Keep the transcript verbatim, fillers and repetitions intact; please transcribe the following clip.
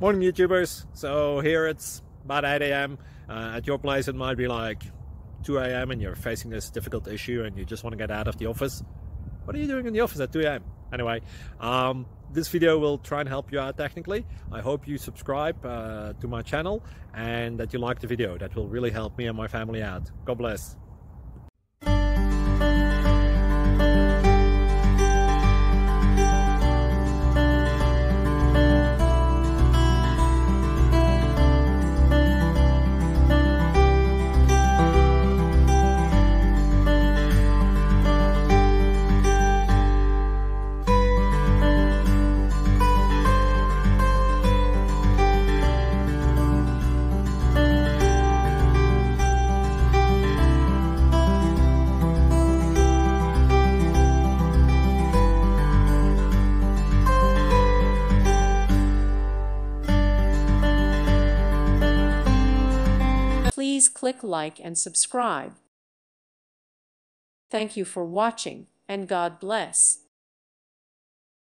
Morning YouTubers. So here it's about eight A M Uh, at your place it might be like two A M and you're facing this difficult issue and you just want to get out of the office. What are you doing in the office at two A M? Anyway, um, this video will try and help you out technically. I hope you subscribe uh, to my channel and that you like the video. That will really help me and my family out. God bless. Please click like and subscribe. Thank you for watching, and God bless.